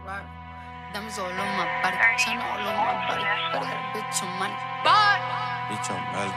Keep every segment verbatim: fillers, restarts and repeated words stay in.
Diamonds all over my body, China all over my body. Better have a bitch on money. Bitch on Melly.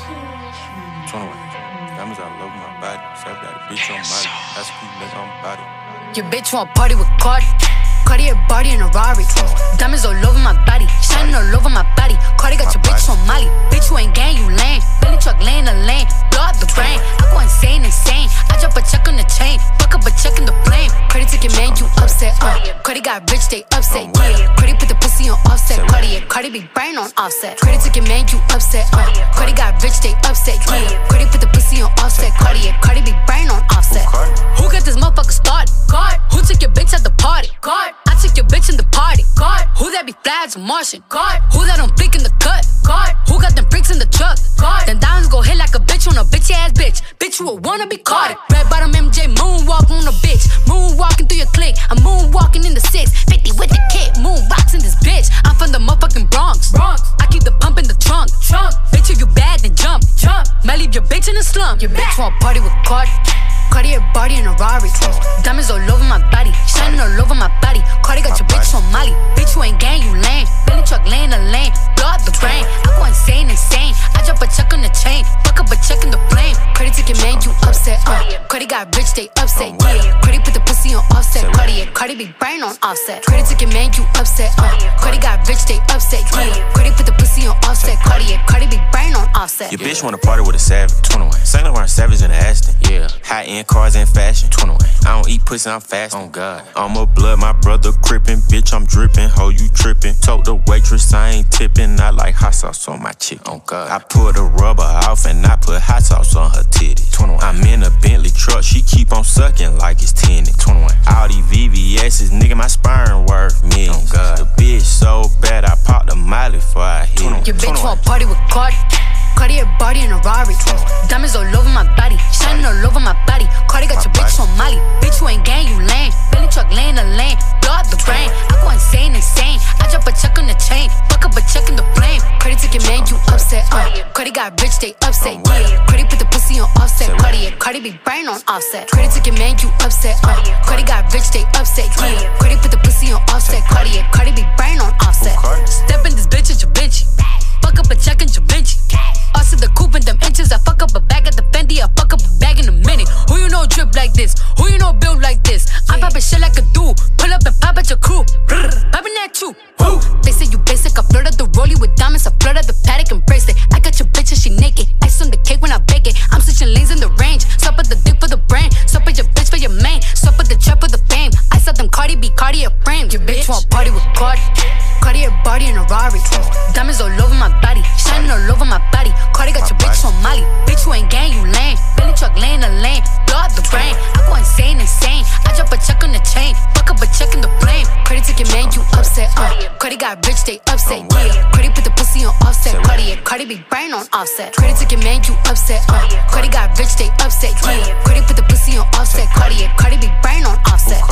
twenty-one. Diamonds all over my body. So I got a bitch on Molly. That's a cool nigga on body. Your bitch want party with Cardi. Cardi a body in a Rari. Diamonds all over my body, shining all over my body. Cardi got your bitch on Molly. Bitch, you ain't gang, you lame. Billy truck laying the lane, blow up the brain. I go insane, insane. I drop a check on the chain, fuck up a check in the flame. Cardi ticket, man, you upset. Uh. Cardi got rich, they upset. Yeah. Cardi put the pussy on offset. Cardi, yeah. Cardi be brain on offset. Cardi ticket, man, you upset. Uh. Cardi got rich, they upset. Yeah. Cardi put the pussy on offset. Cardi, yeah. Cardi be brain on offset. Who got this motherfucker started? God. Who took your bitch at the party? God. I took your bitch in the party. God. Who that be flags Martian? God. Who that don't flick in the cut? God. Who got them freaks in the truck? God. Then diamonds go hit like a bitch on a bitch ass bitch. Bitch, you a wanna be caught. Red bottom M J moonwalk on a bitch. Moonwalking through your clique. I'm moonwalking in the six fifty with the kid. Moonbox in this bitch. I'm from the motherfucking Bronx. Bronx. I keep the pump in the trunk. Trunk. Bitch, if you bad, then jump. Jump. Might leave your bitch in the slum. Your bitch want party with Cardi. Cardi a body in a Rari. Diamonds all over my body, shining all over my body. Cardi got your bitch on Molly. Bitch, you ain't gang, you lame. Billy truck laying the lane, blow up the brain. I go insane, insane. I drop a check on the chain, fuck up a check in the flame. Cardi ticket, man, you upset. Uh. Cardi got rich, they upset. Yeah. Cardi put the pussy on offset. Cardi, yeah. Cardi be brain on offset. Cardi ticket, man, you upset. Uh. Cardi got rich, they upset. Yeah. Cardi put the pussy on offset. Cardi, yeah. Cardi be brain on offset. Your bitch wanna party with a savage. twenty-one. Saint Laurent Savage in the Aston. Yeah. High end cars and fashion. twenty-one. I don't eat pussy, I'm fast. On God. I'm a blood, my brother crippin'. Bitch, I'm drippin'. Ho, you trippin'. Told the waitress I ain't tippin'. I like hot sauce on my chick. On God. I pull the rubber off and I put hot sauce on her titty. twenty-one. I'm in a Bentley truck, she keep on sucking like it's tinted. twenty-one. All these V V S's, nigga, my sperm worth millions. God. The bitch so bad, I popped a Miley before I hit it. Your bitch want party with Cardi. Cardi a body in a Rari. Diamonds all over my body, shining all over my body. Cardi got your bitch on Molly. Bitch, you ain't gang, you lame. Billy truck laying the lane, blow up the brain. I go insane, insane. I drop a check on the chain, fuck up a check in the flame. Cardi ticket, man, you upset. Uh. Cardi got rich, they upset. Yeah. Cardi put the pussy on offset. Cardi, yeah. Cardi be brain on offset. Cardi ticket, man, you upset. Uh. Cardi got rich, they upset. Yeah. Cardi put the pussy on offset. Cardi, yeah. Cardi be brain on offset. Step in this bitch at your bitch. Fuck up a check in your bitch. Also the coupe in them inches. I fuck up a bag at the Fendi. I fuck up a bag in a minute. Who you know drip like this? Who you know build like this? I'm poppin' shit like a dude. Pull up and pop at your crew. Poppin' at you. Woo. They say you basic. I flirt at the rollie with diamonds. I flirt at the paddock and bracelet. I got your bitch and she naked. Ice on the cake when I bake it. I'm switching lanes in the range. Sup at the dick for the brain. Sup at your bitch for your main. Sup at the trap for the fame. I saw them Cardi B, Cardi a frame. Your bitch want party with Cardi. Cardi a body in a Rari. Diamonds all over my body, shining all over my body. Cardi got your bitch on Molly. Bitch, you ain't gang, you lame. Billy truck laying the lane, blow up the brain. I go insane, insane. I drop a check on the chain, fuck up a check in the flame. Cardi ticket, man, you upset. Uh. Cardi got rich, they upset. Yeah. Cardi put the pussy on offset. Cardi, yeah. Cardi be brain on offset. Cardi ticket, man, you upset. Uh. Cardi got rich, they upset. Yeah. Cardi put the pussy on offset. Cardi, yeah. Cardi be brain on offset.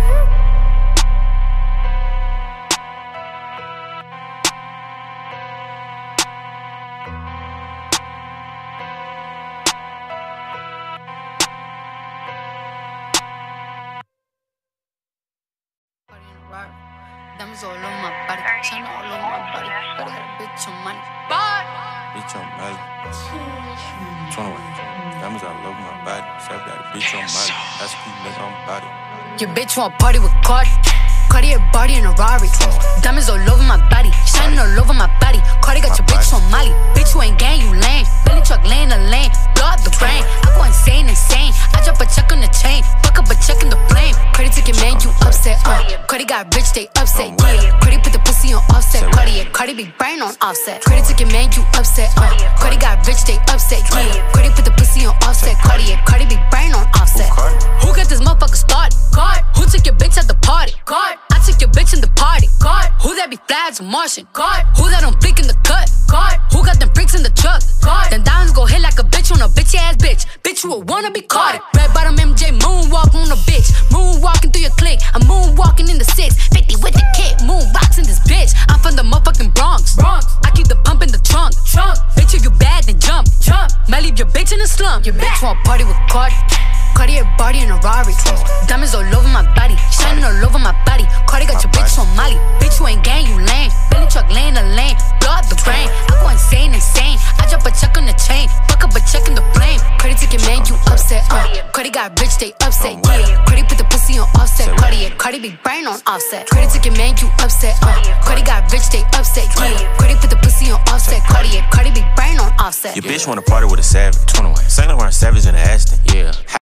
Diamonds all over my body, China all over my body. Better have a bitch on money. Bitch on Molly. twenty-one. Diamonds all over my body. So I got a bitch on Molly. That's a cool nigga on body. Your bitch want party with Cardi. Cardi a body in a Rari. Diamonds all over my body, shining all over my body. Cardi got your bitch on Molly. Bitch, you ain't gang, you lame. Billy truck laying the lane, blow up the brain. I go insane, insane. I drop a check on the chain, fuck up a check in the flame. Cardi ticket, man, you upset. Uh. Cardi got rich, they upset. Yeah. Cardi put the pussy on offset. Cardi, yeah. Cardi be brain on offset. Cardi ticket, man, you upset. Uh. Cardi got rich, they upset. Yeah. Cardi put the pussy on offset. Cardi, yeah. Cardi be brain on offset. Who got this motherfucker started? God. Who took your bitch at the party? God. I took your bitch in the party. God. Who that be flags Martian? God. Who that don't flick in the cut? God. Who got them freaks in the truck? God. Then diamonds go hit like a bitch on a bitch ass bitch. Bitch, you a wanna be caught. Red bottom M J moonwalk on a bitch. Moonwalking through your clique. I'm moonwalking in the six fifty with the kid. Moonbox in this bitch. I'm from the motherfucking Bronx. Bronx. I keep the pump in the trunk. Trunk. Bitch, if you bad, then jump. Jump. Might leave your bitch in the slum. Your bitch want party with Cardi. Cardi a body in a Rari. Diamonds all over my body, shining all over my body. Cardi got your bitch got rich, they upset, yeah. Cardi put the pussy on offset, Cardi, Cardi be brain on offset. Cardi took your man, you upset, uh. Cardi got rich, they upset, yeah. Cardi put the pussy on offset, Cardi, Cardi be brain on offset. Your bitch wanna party with a savage, twenty-one. Saint Laurent Savage in the Aston, yeah.